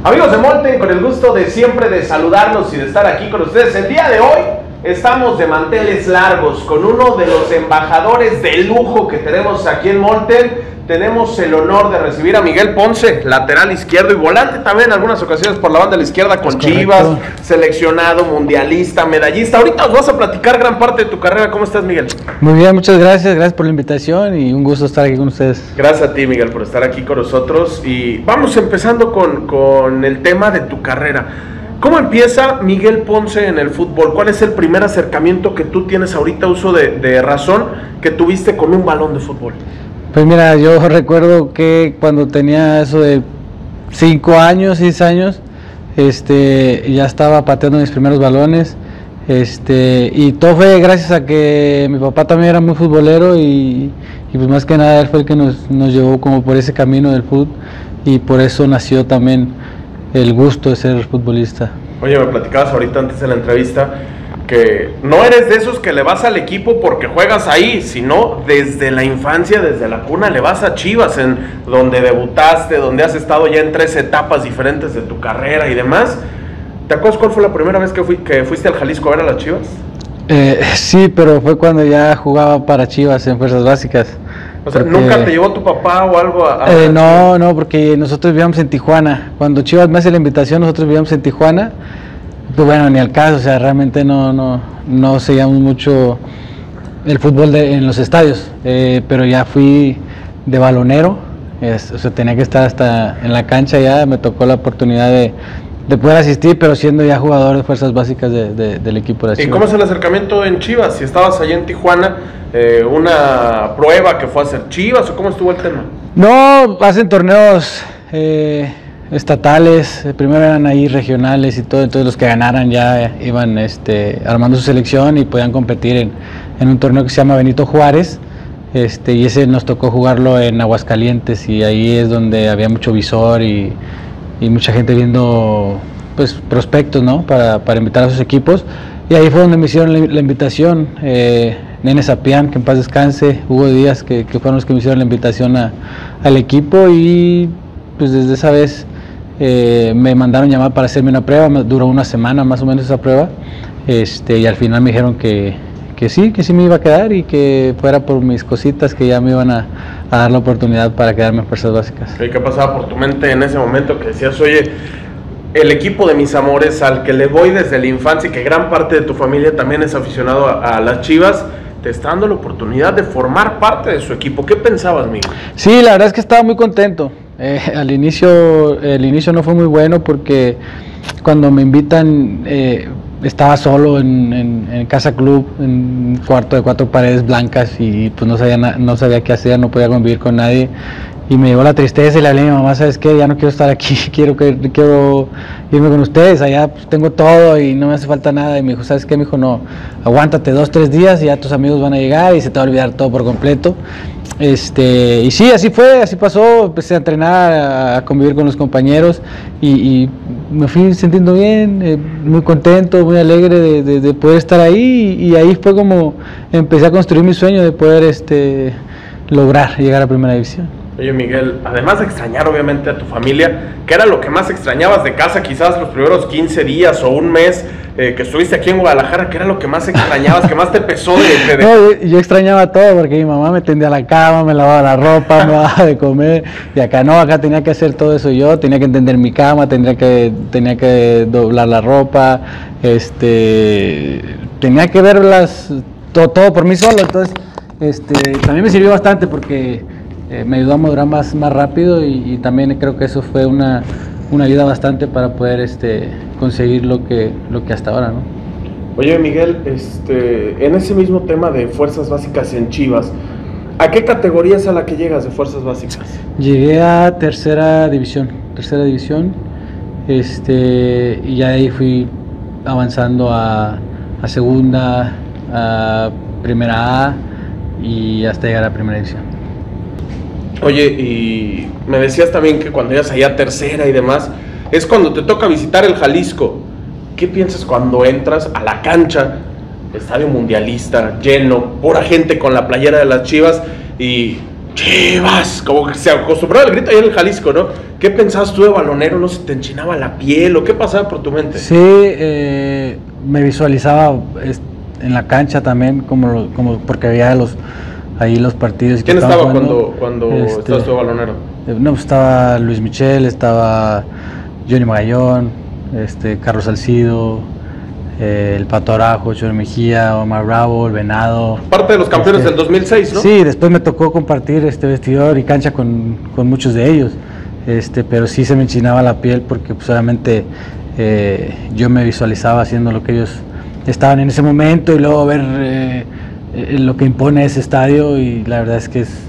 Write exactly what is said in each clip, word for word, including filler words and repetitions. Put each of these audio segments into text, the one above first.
Amigos de Molten, con el gusto de siempre de saludarlos y de estar aquí con ustedes. El día de hoy estamos de manteles largos con uno de los embajadores de lujo que tenemos aquí en Molten. Tenemos el honor de recibir a Miguel Ponce, lateral izquierdo y volante también en algunas ocasiones por la banda de la izquierda con Chivas, seleccionado, mundialista, medallista. Ahorita os vas a platicar gran parte de tu carrera. ¿Cómo estás, Miguel? Muy bien, muchas gracias, gracias por la invitación y un gusto estar aquí con ustedes. Gracias a ti, Miguel, por estar aquí con nosotros. Y vamos empezando con, con el tema de tu carrera. ¿Cómo empieza Miguel Ponce en el fútbol? ¿Cuál es el primer acercamiento que tú tienes ahorita, uso de, de razón, que tuviste con un balón de fútbol? Pues mira, yo recuerdo que cuando tenía eso de cinco años, seis años, este, ya estaba pateando mis primeros balones, este, y todo fue gracias a que mi papá también era muy futbolero y, y pues más que nada él fue el que nos, nos llevó como por ese camino del fútbol y por eso nació también el gusto de ser futbolista. Oye, me platicabas ahorita antes de la entrevista que no eres de esos que le vas al equipo porque juegas ahí, sino desde la infancia, desde la cuna, le vas a Chivas, en donde debutaste, donde has estado ya en tres etapas diferentes de tu carrera y demás. ¿Te acuerdas cuál fue la primera vez que, fui, que fuiste al Jalisco a ver a las Chivas? Eh, sí, pero fue cuando ya jugaba para Chivas en Fuerzas Básicas. O sea, porque, ¿nunca te llevó tu papá o algo a...? a eh, no, no, porque nosotros vivíamos en Tijuana. Cuando Chivas me hace la invitación, nosotros vivíamos en Tijuana. Pues bueno, ni al caso, o sea, realmente no, no, no seguíamos mucho el fútbol de, en los estadios, eh, pero ya fui de balonero, es, o sea, tenía que estar hasta en la cancha ya, me tocó la oportunidad de, de poder asistir, pero siendo ya jugador de Fuerzas Básicas de, de, del equipo de Chivas. ¿Y cómo es el acercamiento en Chivas? Si estabas allá en Tijuana, eh, ¿una prueba que fue a hacer Chivas o cómo estuvo el tema? No, hacen torneos... Eh, estatales, primero eran ahí regionales y todo, entonces los que ganaran ya iban este, armando su selección y podían competir en, en un torneo que se llama Benito Juárez, este, y ese nos tocó jugarlo en Aguascalientes y ahí es donde había mucho visor y, y mucha gente viendo pues prospectos, ¿no? para, para invitar a sus equipos, y ahí fue donde me hicieron la, la invitación, eh, Nene Sapián, que en paz descanse, Hugo Díaz, que, que fueron los que me hicieron la invitación a, al equipo, y pues desde esa vez Eh, me mandaron llamar para hacerme una prueba, duró una semana más o menos esa prueba, este, y al final me dijeron que, que sí, que sí me iba a quedar y que fuera por mis cositas que ya me iban a, a dar la oportunidad para quedarme en Fuerzas Básicas. ¿Qué pasaba por tu mente en ese momento que decías, oye, el equipo de mis amores al que le voy desde la infancia y que gran parte de tu familia también es aficionado a, a las Chivas, te está dando la oportunidad de formar parte de su equipo? ¿Qué pensabas, Miguel? Sí, la verdad es que estaba muy contento. Eh, al inicio, el inicio no fue muy bueno porque cuando me invitan eh, estaba solo en, en, en Casa Club, en un cuarto de cuatro paredes blancas y pues no sabía, no sabía qué hacer, no podía convivir con nadie. Y me llegó la tristeza y le hablé a mi mamá, ¿sabes qué? Ya no quiero estar aquí, quiero, que, quiero irme con ustedes, allá pues, tengo todo y no me hace falta nada. Y me dijo, ¿sabes qué? Me dijo, no, aguántate dos, tres días y ya tus amigos van a llegar y se te va a olvidar todo por completo. Este, y sí, así fue, así pasó, empecé a entrenar, a, a convivir con los compañeros y, y me fui sintiendo bien, eh, muy contento, muy alegre de, de, de poder estar ahí y, y ahí fue como empecé a construir mi sueño de poder este, lograr llegar a Primera División. Oye, Miguel, además de extrañar obviamente a tu familia, ¿qué era lo que más extrañabas de casa quizás los primeros quince días o un mes eh, que estuviste aquí en Guadalajara? ¿Qué era lo que más extrañabas, que más te pesó de, de... No, yo, yo extrañaba todo porque mi mamá me tendía la cama, me lavaba la ropa, me daba de comer, y acá no, acá tenía que hacer todo eso yo, tenía que tender mi cama, tenía que, tenía que doblar la ropa, este, tenía que verlas todo, todo por mí solo, entonces este, también me sirvió bastante porque eh, me ayudó a madurar más, más rápido y, y también creo que eso fue una, una ayuda bastante para poder este, conseguir lo que, lo que hasta ahora, ¿no? Oye, Miguel, este, en ese mismo tema de Fuerzas Básicas en Chivas, ¿a qué categoría es a la que llegas de Fuerzas Básicas? Llegué a tercera división, tercera división, este, y ya de ahí fui avanzando a, a segunda, a primera A y hasta llegar a primera división. Oye, y me decías también que cuando llegas allá a tercera y demás, es cuando te toca visitar el Jalisco. ¿Qué piensas cuando entras a la cancha, estadio mundialista, lleno, pura gente con la playera de las Chivas, y Chivas, como que se acostumbraba al grito ahí en el Jalisco, ¿no? ¿Qué pensabas tú de balonero? ¿No se te enchinaba la piel o qué pasaba por tu mente? Sí, eh, me visualizaba en la cancha también, como, como porque había los ahí los partidos. ¿Quién estaba jugando, cuando, cuando este, estabas tú de balonero? No, pues estaba Luis Michel, estaba Johnny Magallón, este, Carlos Salcido, eh, el Pato Arajo, Choro Mejía, Omar Bravo, el Venado. Parte de los campeones este, del dos mil seis, ¿no? Sí, después me tocó compartir este vestidor y cancha con, con muchos de ellos, este, pero sí se me enchinaba la piel porque pues obviamente eh, yo me visualizaba haciendo lo que ellos estaban en ese momento y luego ver eh, eh, lo que impone ese estadio, y la verdad es que es,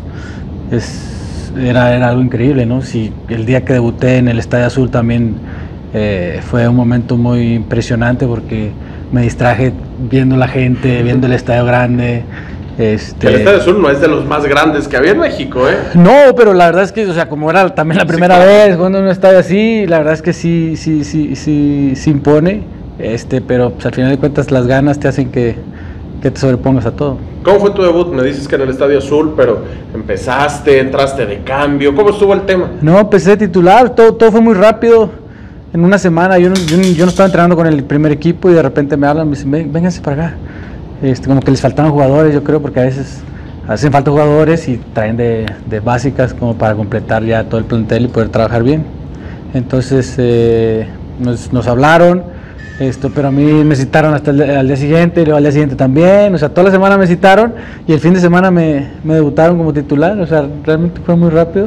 es era, era algo increíble, ¿no? Si el día que debuté en el Estadio Azul también eh, fue un momento muy impresionante porque me distraje viendo la gente, viendo el estadio grande. Este... El Estadio Azul no es de los más grandes que había en México, ¿eh? No, pero la verdad es que, o sea, como era también la primera sí, claro. vez jugando en un estadio así, la verdad es que sí, sí, sí, sí, sí impone, este, pero pues, al final de cuentas las ganas te hacen que, que te sobrepongas a todo. ¿Cómo fue tu debut? Me dices que en el Estadio Azul, pero empezaste, entraste de cambio, ¿cómo estuvo el tema? No, empecé titular, todo, todo fue muy rápido. En una semana yo no, yo, yo no estaba entrenando con el primer equipo y de repente me hablan, me dicen, Ven, vénganse para acá. Este, como que les faltaban jugadores, yo creo, porque a veces hacen falta jugadores y traen de, de básicas como para completar ya todo el plantel y poder trabajar bien. Entonces eh, nos, nos hablaron, esto, pero a mí me citaron hasta el al día siguiente y luego al día siguiente también, o sea, toda la semana me citaron y el fin de semana me, me debutaron como titular, o sea, realmente fue muy rápido,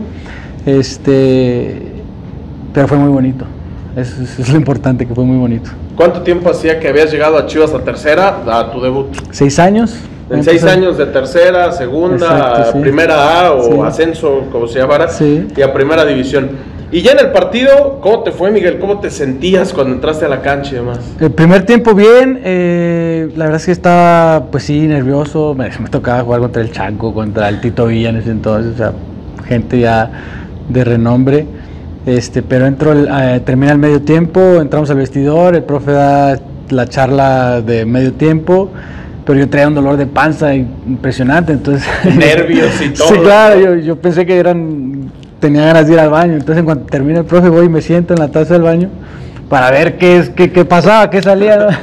este, pero fue muy bonito. Eso es, es lo importante, que fue muy bonito. ¿Cuánto tiempo hacía que habías llegado a Chivas a tercera, a tu debut? Seis años. En seis empezar. años de tercera, segunda, Exacto, sí. primera A o sí. ascenso, como se llamara, sí. y a primera división. Y ya en el partido, ¿cómo te fue, Miguel? ¿Cómo te sentías cuando entraste a la cancha y demás? El primer tiempo bien, eh, la verdad es que estaba, pues sí, nervioso. Me, me tocaba jugar contra el Chanco, contra el Tito Villa en ese entonces, o sea, gente ya de renombre. Este, pero entro, eh, termina el medio tiempo, entramos al vestidor, el profe da la charla de medio tiempo, pero yo traía un dolor de panza impresionante, entonces... Nervios y todo. Sí, claro, yo, yo pensé que eran, tenía ganas de ir al baño, entonces en cuanto termina el profe voy y me siento en la taza del baño para ver qué, es, qué, qué pasaba, qué salía, ¿no?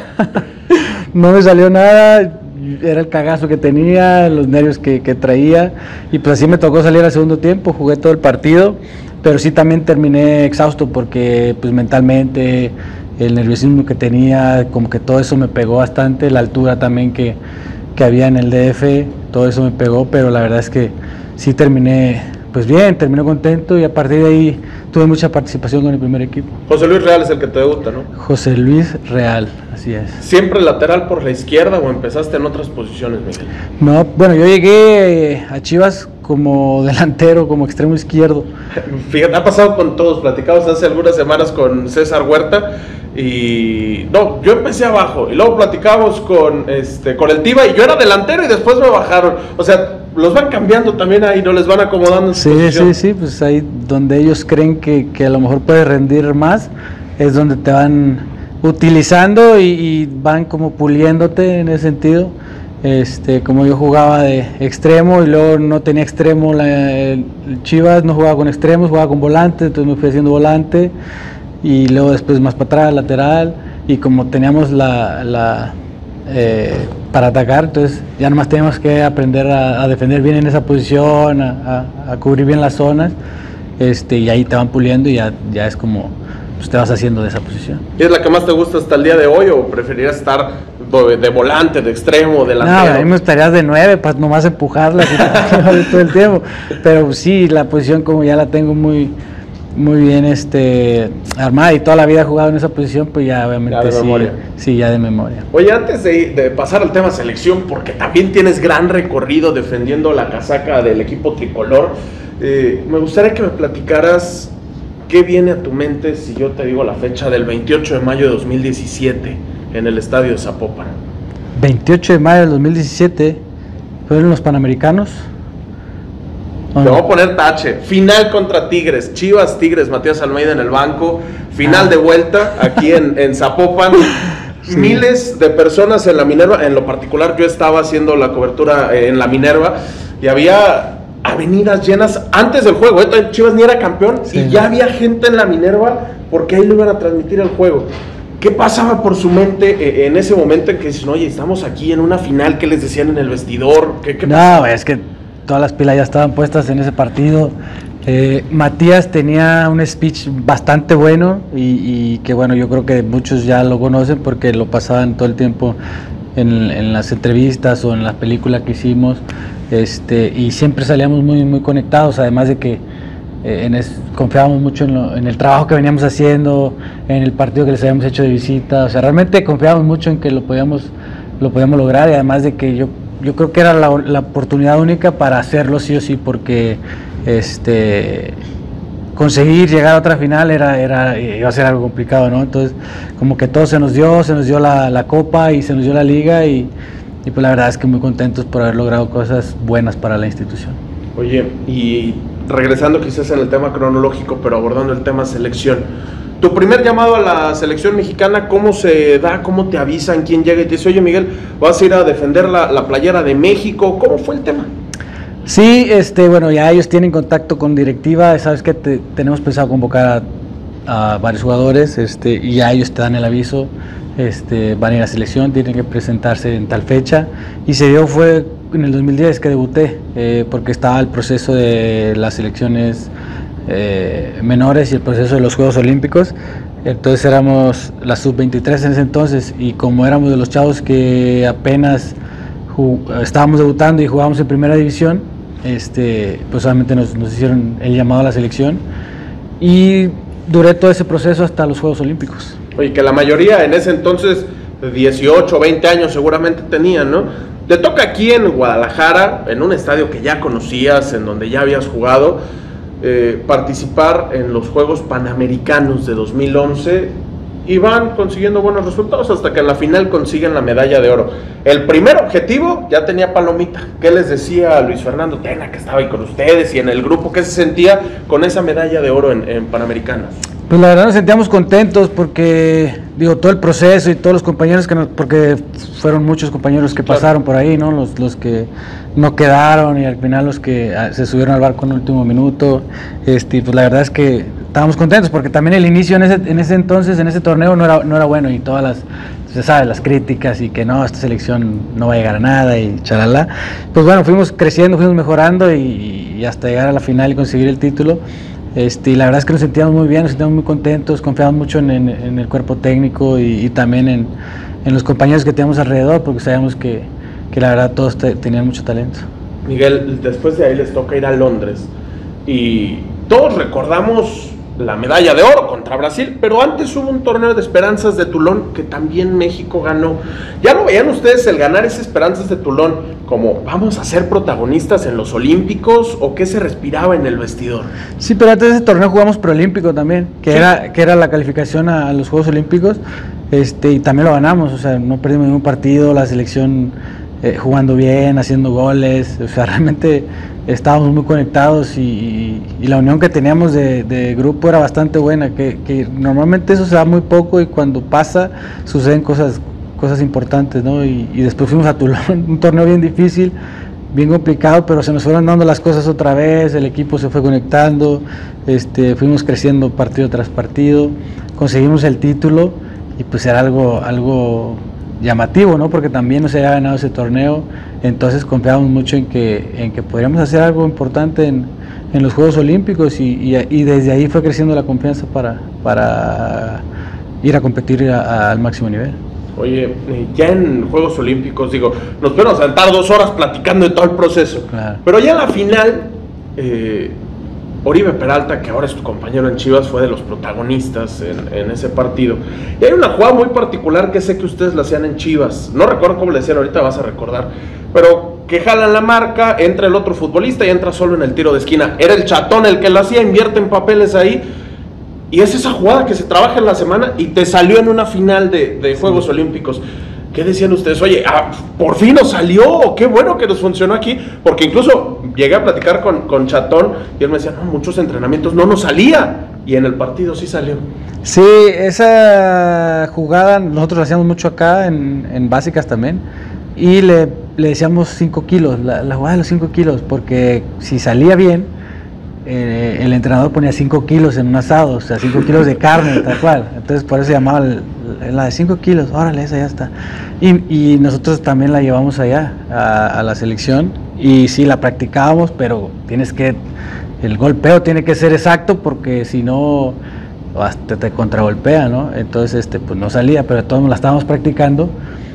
No me salió nada, era el cagazo que tenía, los nervios que, que traía, y pues así me tocó salir al segundo tiempo, jugué todo el partido. Pero sí también terminé exhausto porque pues mentalmente el nerviosismo que tenía, como que todo eso me pegó bastante, la altura también que, que había en el D F, todo eso me pegó, pero la verdad es que sí terminé pues bien, terminé contento y a partir de ahí tuve mucha participación con el primer equipo. José Luis Real es el que te debuta, ¿no? José Luis Real, así es. ¿Siempre lateral por la izquierda o empezaste en otras posiciones, Miguel? No, bueno, yo llegué a Chivas como delantero, como extremo izquierdo. Fíjate, ha pasado con todos, platicamos hace algunas semanas con César Huerta y no, yo empecé abajo y luego platicamos con este con el Tiva y yo era delantero y después me bajaron, o sea, los van cambiando también ahí, no les van acomodando en su sí, posición. Sí, sí, pues ahí donde ellos creen que, que a lo mejor puede rendir más, es donde te van utilizando y, y van como puliéndote en ese sentido. Este, como yo jugaba de extremo y luego no tenía extremo, la, el Chivas no jugaba con extremos, jugaba con volante, entonces me fui haciendo volante y luego después más para atrás, lateral, y como teníamos la, la eh, para atacar, entonces ya nomás teníamos que aprender a, a defender bien en esa posición, a, a, a cubrir bien las zonas, este, y ahí te van puliendo y ya, ya es como pues, te vas haciendo de esa posición. ¿Y es la que más te gusta hasta el día de hoy o preferirías estar de volante, de extremo, delantero? No, a mí me gustaría de nueve para nomás empujarla todo el tiempo, pero sí, la posición como ya la tengo muy muy bien este armada y toda la vida he jugado en esa posición, pues ya obviamente ya de sí, memoria. sí, ya de memoria. Oye, antes de, de pasar al tema selección, porque también tienes gran recorrido defendiendo la casaca del equipo tricolor, eh, me gustaría que me platicaras qué viene a tu mente si yo te digo la fecha del veintiocho de mayo de dos mil diecisiete en el estadio de Zapopan. veintiocho de mayo del dos mil diecisiete, ¿fueron los Panamericanos? Te voy a poner tache. Final contra Tigres, Chivas Tigres, Matías Almeida en el banco, final ah. de vuelta aquí en, en Zapopan. Sí. Miles de personas en la Minerva, en lo particular yo estaba haciendo la cobertura en la Minerva y había avenidas llenas antes del juego, ¿eh? Chivas ni era campeón, sí, y ya había gente en la Minerva porque ahí lo iban a transmitir el juego. ¿Qué pasaba por su mente en ese momento en que dicen, oye, estamos aquí en una final? ¿Qué les decían en el vestidor? ¿Qué, qué no, es que todas las pilas ya estaban puestas en ese partido. Eh, Matías tenía un speech bastante bueno y, y que bueno, yo creo que muchos ya lo conocen porque lo pasaban todo el tiempo en, en las entrevistas o en la película que hicimos, este, y siempre salíamos muy, muy conectados, además de que eh, en es, confiábamos mucho en, lo, en el trabajo que veníamos haciendo, en el partido que les habíamos hecho de visita, o sea, realmente confiábamos mucho en que lo podíamos, lo podíamos lograr, y además de que yo, yo creo que era la, la oportunidad única para hacerlo sí o sí, porque este conseguir llegar a otra final era, era iba a ser algo complicado, ¿no? Entonces como que todo se nos dio, se nos dio la, la copa y se nos dio la liga y, y pues la verdad es que muy contentos por haber logrado cosas buenas para la institución. Oye, y regresando quizás en el tema cronológico, pero abordando el tema selección, tu primer llamado a la selección mexicana, ¿cómo se da? ¿Cómo te avisan? ¿Quién llega y te dice, oye Miguel, vas a ir a defender la, la playera de México? ¿Cómo fue el tema? Sí, este, bueno, ya ellos tienen contacto con directiva, sabes que te, tenemos pensado convocar a, a varios jugadores, este, y ya ellos te dan el aviso, este, van a ir a la selección, tienen que presentarse en tal fecha, y se dio, fue en el dos mil diez que debuté, eh, porque estaba el proceso de las selecciones eh, menores y el proceso de los Juegos Olímpicos, entonces éramos la sub veintitrés en ese entonces, y como éramos de los chavos que apenas estábamos debutando y jugábamos en primera división, este, pues solamente nos, nos hicieron el llamado a la selección y duré todo ese proceso hasta los Juegos Olímpicos. Oye, que la mayoría en ese entonces dieciocho, veinte años seguramente tenían, ¿no? Te toca aquí en Guadalajara, en un estadio que ya conocías, en donde ya habías jugado, eh, participar en los Juegos Panamericanos de dos mil once y van consiguiendo buenos resultados hasta que en la final consiguen la medalla de oro. El primer objetivo ya tenía palomita. ¿Qué les decía Luis Fernando Tena, que estaba ahí con ustedes y en el grupo? ¿Qué se sentía con esa medalla de oro en, en Panamericanos? Pues la verdad nos sentíamos contentos porque, digo, todo el proceso y todos los compañeros que nos, porque fueron muchos compañeros que pasaron por ahí, ¿no? Los, los que no quedaron y al final los que se subieron al barco en el último minuto, este, pues la verdad es que estábamos contentos porque también el inicio en ese, en ese entonces, en ese torneo no era, no era bueno y todas las, se sabe, las críticas y que no, esta selección no va a llegar a nada y chalala, pues bueno, fuimos creciendo, fuimos mejorando y, y hasta llegar a la final y conseguir el título. Este, y la verdad es que nos sentíamos muy bien, nos sentíamos muy contentos, confiamos mucho en, en, en el cuerpo técnico y, y también en, en los compañeros que teníamos alrededor, porque sabíamos que, que la verdad todos te, tenían mucho talento. Miguel, después de ahí les toca ir a Londres y todos recordamos la medalla de oro contra Brasil, pero antes hubo un torneo de esperanzas de Toulon que también México ganó. ¿Ya lo veían ustedes el ganar ese esperanzas de Toulon como vamos a ser protagonistas en los Olímpicos o qué se respiraba en el vestidor? Sí, pero antes de ese torneo jugamos preolímpico también, que, sí. era, que era la calificación a, a los Juegos Olímpicos, este, y también lo ganamos, o sea, no perdimos ningún partido, la selección eh, jugando bien, haciendo goles, o sea, realmente estábamos muy conectados y, y, y la unión que teníamos de, de grupo era bastante buena, que, que normalmente eso se da muy poco y cuando pasa suceden cosas, cosas importantes, ¿no? Y, y después fuimos a Toulon, un torneo bien difícil, bien complicado, pero se nos fueron dando las cosas otra vez, el equipo se fue conectando, este, fuimos creciendo partido tras partido, conseguimos el título y pues era algo, algo llamativo, ¿no? Porque también nos había ganado ese torneo, entonces confiábamos mucho en que, en que podríamos hacer algo importante en, en los Juegos Olímpicos y, y, y desde ahí fue creciendo la confianza para, para ir a competir a, a, al máximo nivel. Oye, ya en Juegos Olímpicos, digo, nos podemos sentar dos horas platicando de todo el proceso, claro. Pero ya en la final, eh, Oribe Peralta, que ahora es tu compañero en Chivas, fue de los protagonistas en, en ese partido. Y hay una jugada muy particular que sé que ustedes la hacían en Chivas. No recuerdo cómo le decían, ahorita vas a recordar. Pero que jalan la marca, entra el otro futbolista y entra solo en el tiro de esquina. Era el Chatón el que lo hacía, invierte en papeles ahí. Y es esa jugada que se trabaja en la semana y te salió en una final de, de Juegos Olímpicos. ¿Qué decían ustedes? Oye, ah, por fin nos salió, qué bueno que nos funcionó aquí, porque incluso llegué a platicar con, con Chatón y él me decía, no, muchos entrenamientos no nos salía, y en el partido sí salió. Sí, esa jugada nosotros la hacíamos mucho acá, en, en básicas también, y le le decíamos cinco kilos, la, la jugada de los cinco kilos, porque si salía bien, eh, el entrenador ponía cinco kilos en un asado, o sea, cinco kilos de carne, tal cual. Entonces por eso se llamaba el, la de cinco kilos, órale, esa ya está. Y, y nosotros también la llevamos allá, a, a la selección, y sí, la practicábamos, pero tienes que, el golpeo tiene que ser exacto, porque si no, hasta te contragolpea, ¿no? Entonces, este, pues no salía, pero todos la estábamos practicando.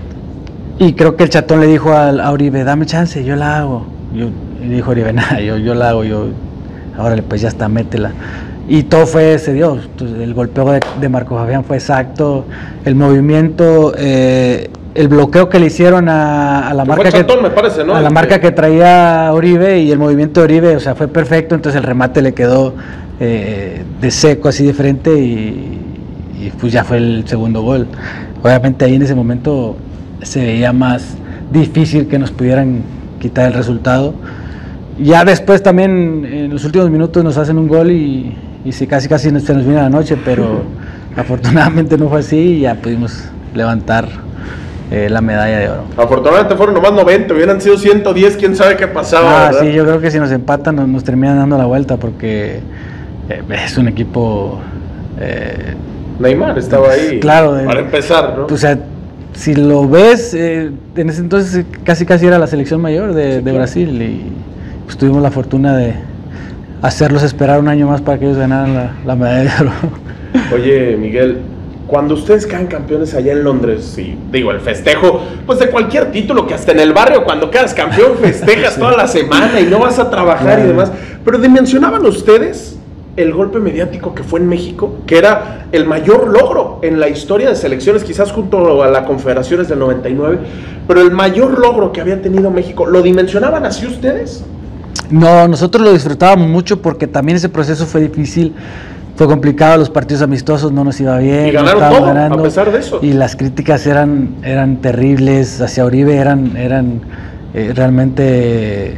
Y creo que el Chatón le dijo a, a Oribe, dame chance, yo la hago. Yo, y dijo Oribe, nada, yo, yo la hago, yo, órale, pues ya está, métela. Y todo fue, se dio, entonces, el golpeo de, de Marco Fabián fue exacto, el movimiento, eh, el bloqueo que le hicieron a, a la, marca, Chatón, que, me parece, ¿no? a la marca que traía Oribe, y el movimiento de Oribe, o sea, fue perfecto, entonces el remate le quedó eh, de seco, así de frente, y, y pues ya fue el segundo gol. Obviamente ahí en ese momento se veía más difícil que nos pudieran quitar el resultado. Ya después también en los últimos minutos nos hacen un gol y, y sí, casi casi se nos viene la noche, pero afortunadamente no fue así y ya pudimos levantar eh, la medalla de oro. Afortunadamente fueron nomás noventa, hubieran sido ciento diez, quién sabe qué pasaba. Ah, sí, yo creo que si nos empatan nos, nos terminan dando la vuelta, porque eh, es un equipo... Eh, Neymar estaba ahí, claro, para eh, empezar, ¿no? O sea, si lo ves, eh, en ese entonces casi casi era la selección mayor de, sí, de Brasil, y pues tuvimos la fortuna de hacerlos esperar un año más para que ellos ganaran la, la medalla de oro. Oye, Miguel, cuando ustedes caen campeones allá en Londres, y digo, el festejo, pues de cualquier título, que hasta en el barrio cuando quedas campeón festejas sí. toda la semana y no vas a trabajar claro. y demás, pero dimensionaban ustedes el golpe mediático que fue en México, que era el mayor logro en la historia de selecciones, quizás junto a la Confederaciones del noventa y nueve, pero el mayor logro que había tenido México, ¿lo dimensionaban así ustedes? No, nosotros lo disfrutábamos mucho, porque también ese proceso fue difícil, fue complicado, los partidos amistosos no nos iba bien. Y ganaron no todo, ganando, a pesar de eso. Y las críticas eran, eran terribles hacia Oribe, eran, eran eh, realmente, eh,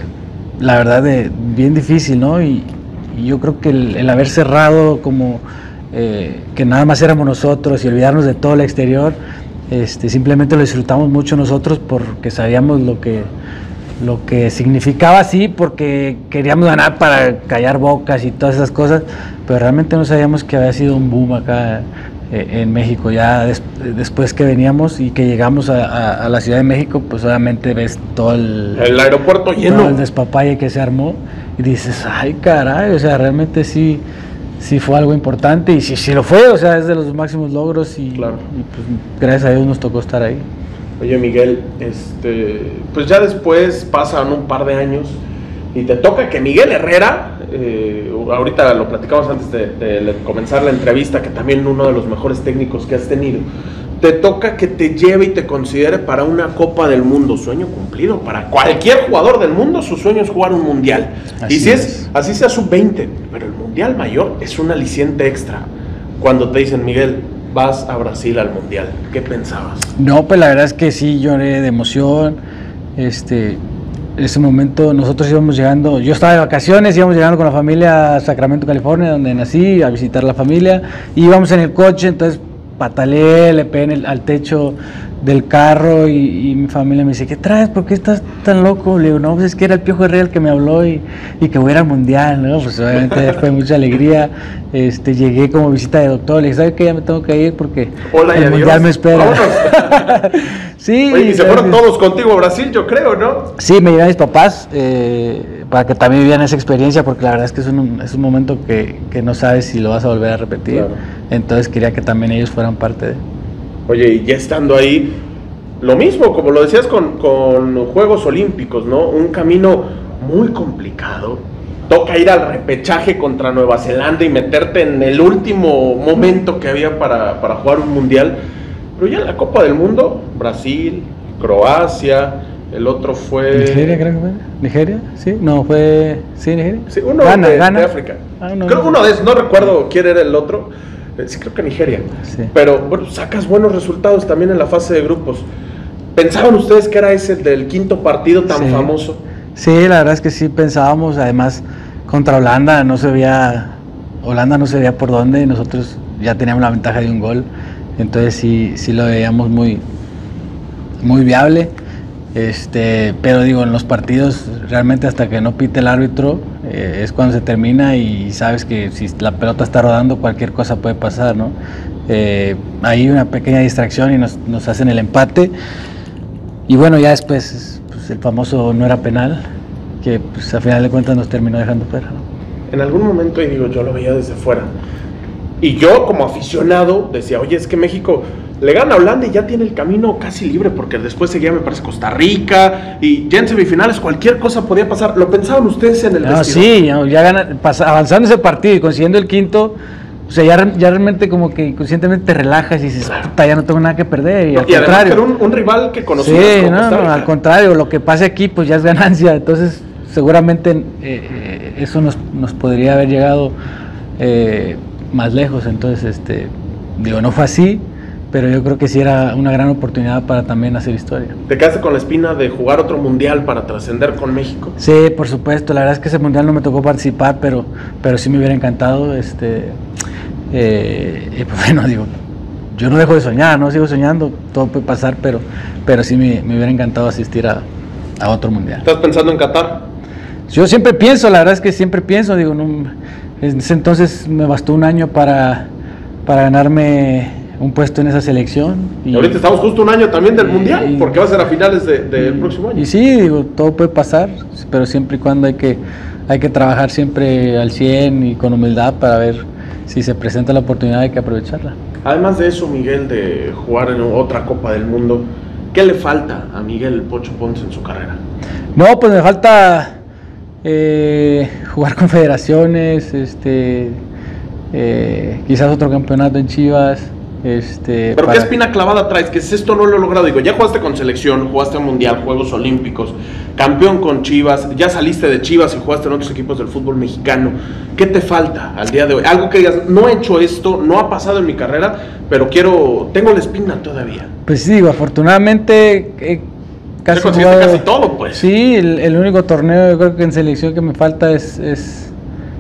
la verdad, de, bien difícil, ¿no? Y, Y yo creo que el, el haber cerrado como eh, que nada más éramos nosotros y olvidarnos de todo el exterior, este, simplemente lo disfrutamos mucho nosotros, porque sabíamos lo que, lo que significaba, sí, porque queríamos ganar para callar bocas y todas esas cosas, pero realmente no sabíamos que había sido un boom acá eh, en México. Ya des, después que veníamos y que llegamos a, a, a la Ciudad de México, pues obviamente ves todo el, el aeropuerto lleno, todo el despapalle que se armó. Y dices, ay caray, o sea, realmente sí, sí fue algo importante, y sí, sí lo fue, o sea, es de los máximos logros, y, claro. y pues gracias a Dios nos tocó estar ahí. Oye, Miguel, este, pues ya después pasan un par de años y te toca que Miguel Herrera, eh, ahorita lo platicamos antes de, de comenzar la entrevista, que también uno de los mejores técnicos que has tenido, te toca que te lleve y te considere para una Copa del Mundo, sueño cumplido. Para cualquier jugador del mundo, su sueño es jugar un mundial. Así y si es, es, así sea sub veinte, pero el mundial mayor es un aliciente extra. Cuando te dicen, Miguel, vas a Brasil al mundial, ¿qué pensabas? No, pues la verdad es que sí, lloré de emoción. Este, en ese momento nosotros íbamos llegando, yo estaba de vacaciones, íbamos llegando con la familia a Sacramento, California, donde nací, a visitar la familia, y íbamos en el coche, entonces pataleé, le pegué en el, al techo del carro, y, y mi familia me dice, ¿qué traes? ¿Por qué estás tan loco? Le digo, no, pues es que era el Piojo Herrera el que me habló, y, y que voy a ir al mundial, ¿no? Pues obviamente fue mucha alegría. Este, llegué como visita de doctor, le dije, ¿sabes qué? Ya me tengo que ir porque Hola, el mundial Dios. me espera. Sí. Oye, y se fueron todos contigo a Brasil, yo creo, ¿no? Sí, me llevé a mis papás eh, para que también vivieran esa experiencia, porque la verdad es que es un, es un momento que, que no sabes si lo vas a volver a repetir. Claro. Entonces quería que también ellos fueran parte de... Oye, y ya estando ahí, lo mismo, como lo decías con, con Juegos Olímpicos, ¿no? Un camino muy complicado. Toca ir al repechaje contra Nueva Zelanda y meterte en el último momento que había para, para jugar un mundial. Pero ya en la Copa del Mundo, Brasil, Croacia, el otro fue... Nigeria, creo que fue. ¿Nigeria? Sí, no, fue... Sí, Nigeria. Sí, uno Ghana, de, Ghana. de África. Ah, no, creo no. uno de esos, no recuerdo quién era el otro. Sí, creo que Nigeria. Sí. Pero bueno, sacas buenos resultados también en la fase de grupos. ¿Pensaban ustedes que era ese del quinto partido tan sí. famoso? Sí, la verdad es que sí pensábamos. Además, contra Holanda no se veía, Holanda no se veía por dónde, y nosotros ya teníamos la ventaja de un gol. Entonces sí, sí lo veíamos muy, muy viable. Este, pero digo, en los partidos realmente hasta que no pite el árbitro eh, es cuando se termina y sabes que si la pelota está rodando cualquier cosa puede pasar, ¿no? Eh, hay una pequeña distracción y nos, nos hacen el empate y bueno, ya después pues, el famoso no era penal que pues, a final de cuentas nos terminó dejando fuera, ¿no? En algún momento, y digo, yo lo veía desde fuera y yo como aficionado decía, oye, es que México le gana a Holanda y ya tiene el camino casi libre, porque después seguía, me parece, Costa Rica, y ya en semifinales cualquier cosa podía pasar. ¿Lo pensaban ustedes en el no, vestidor? Sí, ya, ya gana, pas, avanzando ese partido y consiguiendo el quinto, o sea, ya, ya realmente como que inconscientemente te relajas y dices, Claro. puta, ya no tengo nada que perder. Y, No, al y además contrario, era un, un rival que conocías sí, como no, Costa no, Rica. al contrario, lo que pase aquí pues ya es ganancia, entonces seguramente eh, eh, eso nos, nos podría haber llegado eh, más lejos, entonces, este, digo, no fue así, pero yo creo que sí era una gran oportunidad para también hacer historia. ¿Te quedaste con la espina de jugar otro mundial para trascender con México? Sí, por supuesto, la verdad es que ese mundial no me tocó participar, pero, pero sí me hubiera encantado, este, eh, y pues bueno, digo, yo no dejo de soñar, no sigo soñando, todo puede pasar, pero, pero sí me, me hubiera encantado asistir a, a otro mundial. ¿Estás pensando en Qatar? Yo siempre pienso, la verdad es que siempre pienso, digo, no, en ese entonces me bastó un año para, para ganarme un puesto en esa selección. Y ahorita estamos justo un año también del y, mundial, y, porque va a ser a finales del de, de próximo año. Y sí, digo, todo puede pasar, pero siempre y cuando hay que, hay que trabajar siempre al cien y con humildad para ver si se presenta la oportunidad, hay que aprovecharla. Además de eso, Miguel, de jugar en otra Copa del Mundo, ¿qué le falta a Miguel Pocho Ponce en su carrera? No, pues me falta eh, jugar con federaciones, este, eh, quizás otro campeonato en Chivas. Este, Pero para... ¿qué espina clavada traes? Que si esto no lo he logrado, digo, ya jugaste con selección, jugaste a Mundial, Juegos Olímpicos, campeón con Chivas, ya saliste de Chivas y jugaste en otros equipos del fútbol mexicano. ¿Qué te falta al día de hoy? Algo que digas, no he hecho esto, no ha pasado en mi carrera, pero quiero, tengo la espina todavía. Pues sí, digo, afortunadamente eh, casi, jugado, casi todo, pues. Sí, el, el único torneo yo creo que en selección que me falta es, es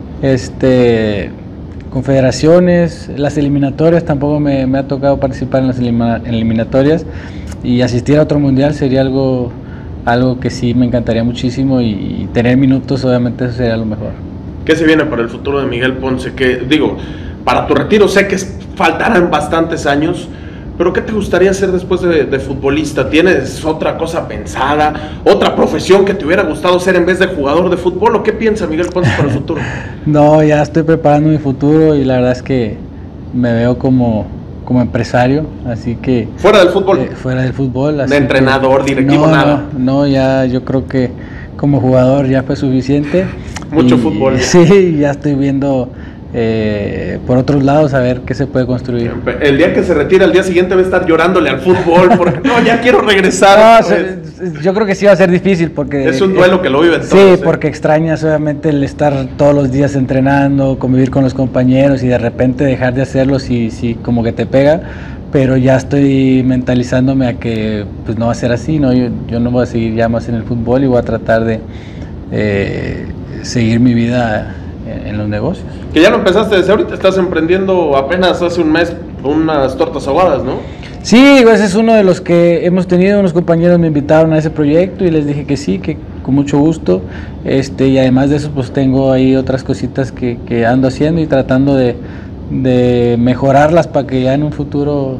este... confederaciones, las eliminatorias, tampoco me, me ha tocado participar en las elimina, eliminatorias y asistir a otro mundial sería algo, algo que sí me encantaría muchísimo y, y tener minutos obviamente eso sería lo mejor. ¿Qué se viene para el futuro de Miguel Ponce? Que digo, para tu retiro sé que faltarán bastantes años, pero ¿qué te gustaría hacer después de, de futbolista? ¿Tienes otra cosa pensada? ¿Otra profesión que te hubiera gustado ser en vez de jugador de fútbol? ¿O qué piensa Miguel Ponce para el futuro? No, ya estoy preparando mi futuro y la verdad es que me veo como, como empresario, así que... ¿Fuera del fútbol? Eh, fuera del fútbol. Así ¿De entrenador, que, directivo, no, nada? No, no, ya yo creo que como jugador ya fue suficiente. Mucho y, fútbol. Ya. Sí, ya estoy viendo... Eh, por otros lados a ver qué se puede construir. El día que se retira, el día siguiente va a estar llorándole al fútbol porque no, ya quiero regresar. No, se, yo creo que sí va a ser difícil porque es un duelo eh, que lo viven sí, todos. Sí, porque eh. extrañas obviamente el estar todos los días entrenando, convivir con los compañeros y de repente dejar de hacerlo si, si como que te pega, pero ya estoy mentalizándome a que pues no va a ser así, ¿no? Yo, yo no voy a seguir ya más en el fútbol y voy a tratar de eh, seguir mi vida en los negocios. Que ya lo empezaste desde ahorita, estás emprendiendo apenas hace un mes unas tortas ahogadas, ¿no? Sí, ese es uno de los que hemos tenido, unos compañeros me invitaron a ese proyecto y les dije que sí, que con mucho gusto, este, y además de eso pues tengo ahí otras cositas que, que ando haciendo y tratando de, de mejorarlas para que ya en un futuro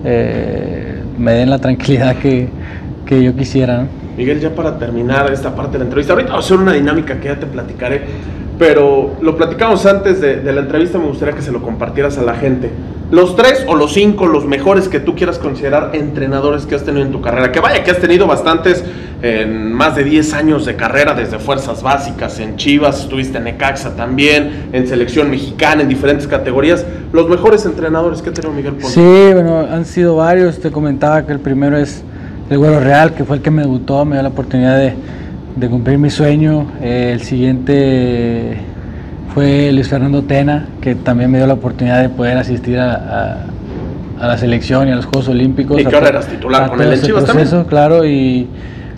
eh, me den la tranquilidad que, que yo quisiera, ¿no? Miguel, ya para terminar esta parte de la entrevista, ahorita va a ser una dinámica que ya te platicaré, pero lo platicamos antes de, de la entrevista, me gustaría que se lo compartieras a la gente. Los tres o los cinco, los mejores que tú quieras considerar entrenadores que has tenido en tu carrera. Que vaya, que has tenido bastantes en más de diez años de carrera, desde fuerzas básicas, en Chivas, estuviste en Necaxa también, en selección mexicana, en diferentes categorías. Los mejores entrenadores que ha tenido Miguel Ponce. Sí, bueno, han sido varios. Te comentaba que el primero es el Güero Real, que fue el que me debutó, me dio la oportunidad de, de cumplir mi sueño. Eh, el siguiente fue Luis Fernando Tena, que también me dio la oportunidad de poder asistir a, a, a la selección y a los Juegos Olímpicos. Y que ahora eras titular con él en Chivas proceso, también. Claro, y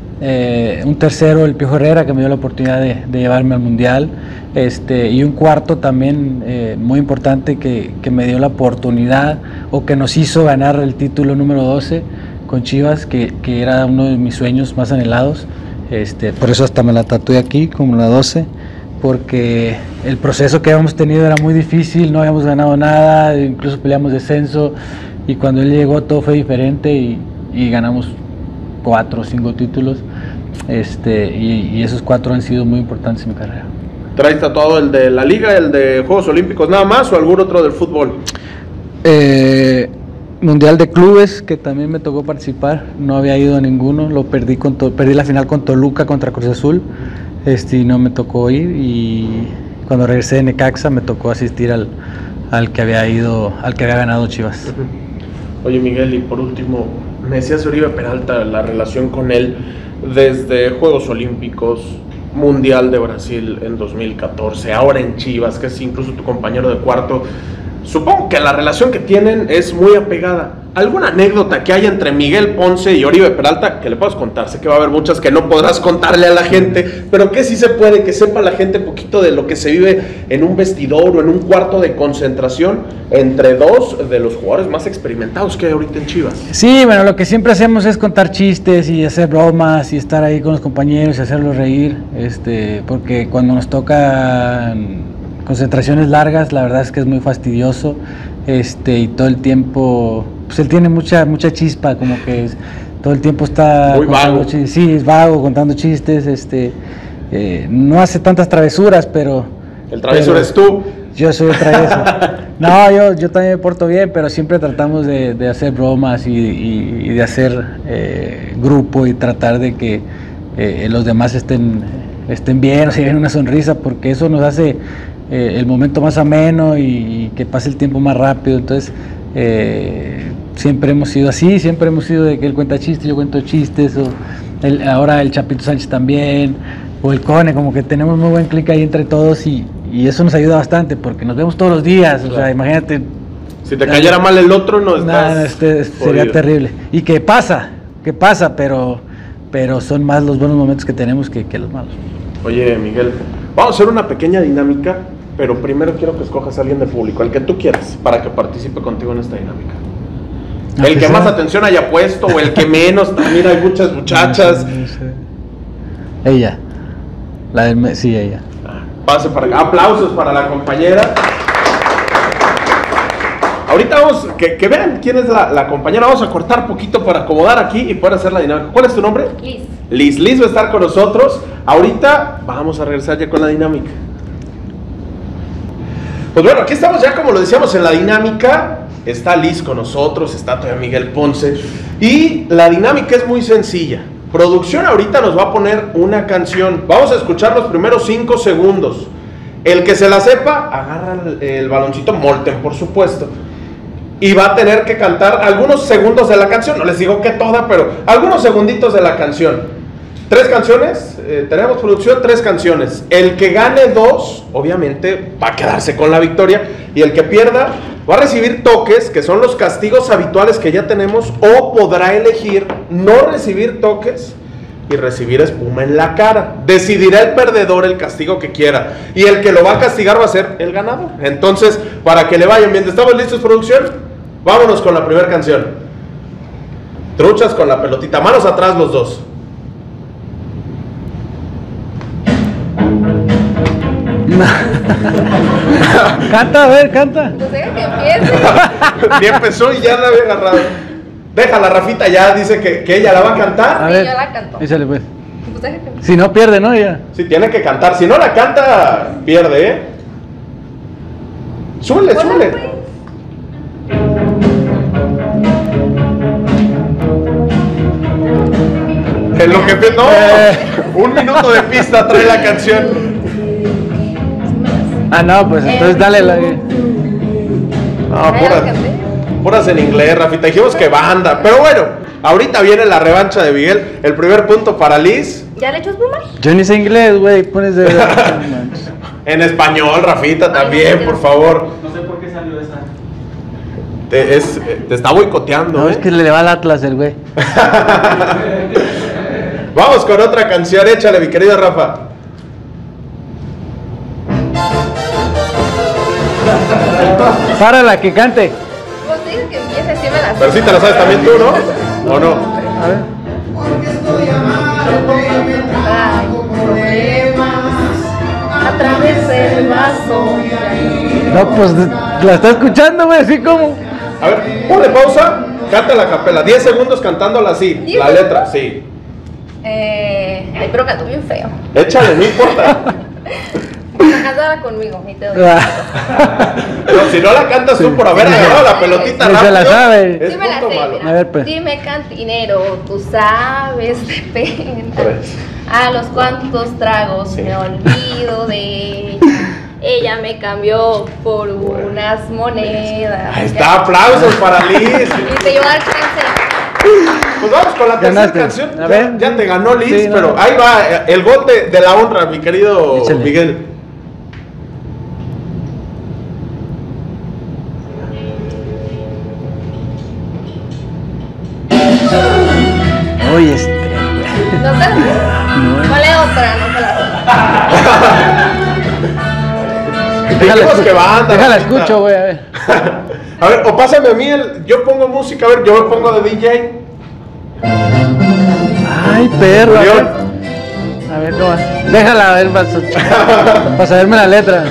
eh, un tercero, el Piojo Herrera, que me dio la oportunidad de, de llevarme al Mundial. Este, y un cuarto también eh, muy importante que, que me dio la oportunidad o que nos hizo ganar el título número doce con Chivas, que, que era uno de mis sueños más anhelados. Este, por eso hasta me la tatué aquí, como la doce, porque el proceso que habíamos tenido era muy difícil, no habíamos ganado nada, incluso peleamos descenso, y cuando él llegó todo fue diferente y, y ganamos cuatro o cinco títulos, este, y, y esos cuatro han sido muy importantes en mi carrera. ¿Traes tatuado el de la Liga, el de Juegos Olímpicos nada más o algún otro del fútbol? Eh, Mundial de Clubes, que también me tocó participar, no había ido a ninguno, lo perdí, con to perdí la final con Toluca contra Cruz Azul, este, y no me tocó ir, y cuando regresé de Necaxa me tocó asistir al, al que había ido, al que había ganado Chivas. Oye Miguel, y por último, me decías Oribe Peralta, la relación con él desde Juegos Olímpicos, Mundial de Brasil en dos mil catorce, ahora en Chivas, que es incluso tu compañero de cuarto. Supongo que la relación que tienen es muy apegada. ¿Alguna anécdota que haya entre Miguel Ponce y Oribe Peralta que le puedas contar? Sé que va a haber muchas que no podrás contarle a la gente, pero que sí se puede, que sepa la gente un poquito de lo que se vive en un vestidor o en un cuarto de concentración entre dos de los jugadores más experimentados que hay ahorita en Chivas. Sí, bueno, lo que siempre hacemos es contar chistes y hacer bromas y estar ahí con los compañeros y hacerlos reír, este, porque cuando nos toca concentraciones largas, la verdad es que es muy fastidioso, este, y todo el tiempo, pues él tiene mucha mucha chispa, como que es, todo el tiempo está muy vago. Sí, es vago, contando chistes, este, eh, no hace tantas travesuras, pero el travieso eres tú. Yo soy el travieso. No, yo, yo también me porto bien, pero siempre tratamos de, de hacer bromas y, y, y de hacer eh, grupo y tratar de que eh, los demás estén, estén bien, o se lleven una sonrisa, porque eso nos hace eh, el momento más ameno y, y que pase el tiempo más rápido. Entonces, eh, siempre hemos sido así, siempre hemos sido de que él cuenta chistes, yo cuento chistes, o el, ahora el Chapito Sánchez también, o el Cone, como que tenemos muy buen clic ahí entre todos y, y eso nos ayuda bastante porque nos vemos todos los días, claro. O sea, imagínate. Si te cayera mal el otro, no estás. Nada, este, sería terrible. Y que pasa, que pasa, pero, pero son más los buenos momentos que tenemos que, que los malos. Oye, Miguel, vamos a hacer una pequeña dinámica, pero primero quiero que escojas a alguien de público, el que tú quieras, para que participe contigo en esta dinámica. No, el que sea. Más atención haya puesto o el que menos. También hay muchas muchachas. No sé, no sé. Ella. La del, sí, ella. Pase para acá. Aplausos para la compañera. Ahorita vamos, que, que vean quién es la, la compañera. Vamos a cortar poquito para acomodar aquí y poder hacer la dinámica. ¿Cuál es tu nombre? Liz. Liz. Liz va a estar con nosotros. Ahorita vamos a regresar ya con la dinámica. Pues bueno, aquí estamos ya, como lo decíamos, en la dinámica. Está Liz con nosotros, está todavía Miguel Ponce. Y la dinámica es muy sencilla. Producción ahorita nos va a poner una canción. Vamos a escuchar los primeros cinco segundos. El que se la sepa, agarra el, el baloncito, Molten, por supuesto. Y va a tener que cantar algunos segundos de la canción. No les digo que toda, pero algunos segunditos de la canción. Tres canciones, eh, tenemos producción, tres canciones. El que gane dos, obviamente, va a quedarse con la victoria. Y el que pierda, va a recibir toques, que son los castigos habituales que ya tenemos, o podrá elegir no recibir toques y recibir espuma en la cara. Decidirá el perdedor el castigo que quiera. Y el que lo va a castigar va a ser el ganador. Entonces, para que le vayan bien, ¿estamos listos, producción? Vámonos con la primera canción. Truchas con la pelotita. Manos atrás los dos. Canta, a ver, canta. Pues deja que empiece. Ni empezó y ya la había agarrado. Déjala, Rafita ya dice que, que ella la va a cantar. A Sí, ver, yo la canto. échale pues. Pues deja que empiece. Si no pierde, ¿no? Ya. Sí, tiene que cantar. Si no la canta, pierde, ¿eh? Súbele, Ponla, súbele. pues. En lo que pi- no, Eh. un minuto de pista trae la canción. Ah, no, pues entonces dale la. No, Ya la puras, canté. puras en inglés, Rafita. Dijimos que banda. Pero bueno, ahorita viene la revancha de Miguel. El primer punto para Liz. ¿Ya le echas pluma? Yo ni sé inglés, güey. Pones de. En español, Rafita, también, por favor. No sé por qué salió esa. Te, es, te está boicoteando, No, ¿eh? es que le va al Atlas el güey. Vamos con otra canción. Échale, mi querido Rafa. Párala, que cante. Pues dices que empiece, sí me la sé. Pero sí te la sabes también tú, ¿no? ¿O no? A ver. A través del vaso. No, pues la está escuchando, güey, así como. A ver, ponle pausa, canta la capela, diez segundos cantándola así, la letra, sí. Eh, ay, pero canto bien feo. Échale, no importa. Cántala conmigo, ni te doy. No, si no la cantas tú por haber agarrado la pelotita Ni se rápido, la sabe. es Sí me la punto sé, malo. mira. A ver, pues. Dime, cantinero, tú sabes de pena. Pues. A los cuantos tragos Sí. me olvido de ella. Ella me cambió por unas monedas. Ahí está, aplausos para Liz. Y te iba a dar chance. Pues vamos con la tercera Ganaste. canción. A Ya, ver. ya te ganó Liz, Sí, no. pero ahí va eh, el gol de, de la honra, mi querido Échale. Miguel. Oye, este, güey. ¿No te la sé? Vale otra, no te la sé. Déjala, Dijimos escu- que banda, déjala banda. escucho, güey, a ver. A ver, o pásame a mí, el, yo pongo música, a ver, yo me pongo de D J. Ay, perro. A ver, Julián. a ver cómo va. Déjala, a ver, para, para saberme la letra.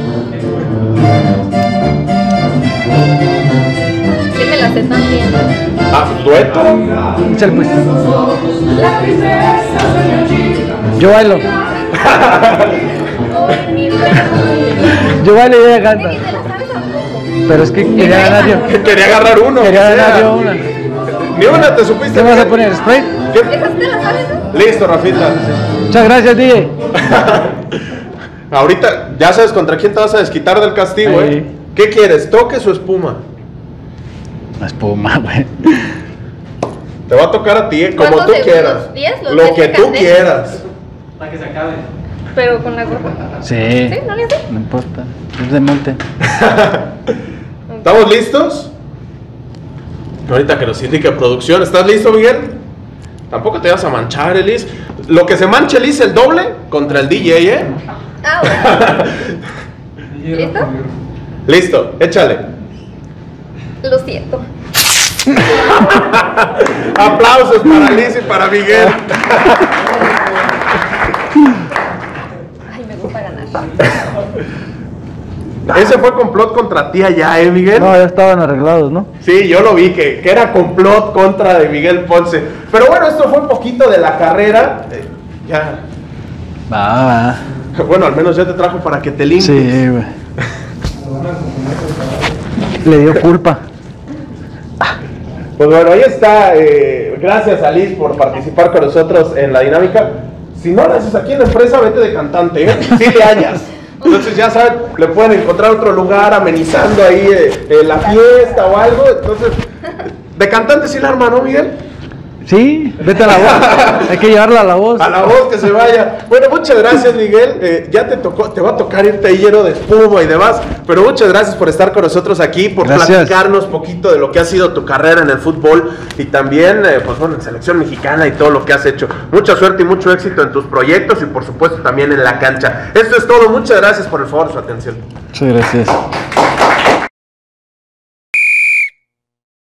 Sí me la sé también. Ah, dueto. Échale, pues. La princesa Yo bailo. Hoy mi reina. Yo bailo y ella canta. Ni te la sabes tampoco. Pero es que quería ganar yo. Quería agarrar uno. Quería que ganar sea. yo una. Ni una te supiste. ¿Qué vas a Miguel? poner? ¿Sprite? ¿Qué? ¿Esa sí te la sabes, no? Listo, Rafita. Muchas gracias, D J. Ahorita ya sabes contra quién te vas a desquitar del castigo, Ahí. ¿eh? ¿Qué quieres? ¿Toques o espuma? La espuma, güey. Te va a tocar a ti, ¿eh? Como ¿Cuántos tú segundos? quieras. ¿Diez? ¿Los Lo diez que que tú canté? quieras. Pero con la gorra. Sí. ¿Sí? ¿No le hace? No importa. Es de monte. ¿Estamos listos? Ahorita que nos indique producción. ¿Estás listo, Miguel? Tampoco te vas a manchar, Elis. Lo que se manche, Elis, el doble contra el D J, ¿eh? Ah, bueno. ¿Listo? Listo, échale. Lo siento. Aplausos para Liz y para Miguel. Ay, me gusta ganar. Ese fue complot contra ti allá, ¿eh, Miguel? No, ya estaban arreglados, ¿no? Sí, yo lo vi, que, que era complot contra de Miguel Ponce. Pero bueno, esto fue un poquito de la carrera. Eh, ya, Va, va. bueno, al menos ya te trajo para que te limpies. Sí, güey. Le dio culpa. Pues bueno, ahí está. eh, gracias a Liz por participar con nosotros en la dinámica. Si no lo haces aquí en la empresa, vete de cantante, ¿eh? Sí le hallas. Entonces ya saben, le pueden encontrar otro lugar amenizando ahí eh, eh, la fiesta o algo. Entonces, de cantante sí la arma, ¿no, Miguel? Sí, vete a la voz. Hay que llevarla a la voz. A la voz que se vaya. Bueno, muchas gracias, Miguel. Eh, ya te tocó, te va a tocar irte ahí lleno de espuma y demás. Pero muchas gracias por estar con nosotros aquí, por Gracias. platicarnos poquito de lo que ha sido tu carrera en el fútbol y también, eh, pues bueno, en selección mexicana y todo lo que has hecho. Mucha suerte y mucho éxito en tus proyectos y por supuesto también en la cancha. Esto es todo. Muchas gracias por el favor de su atención. Muchas gracias.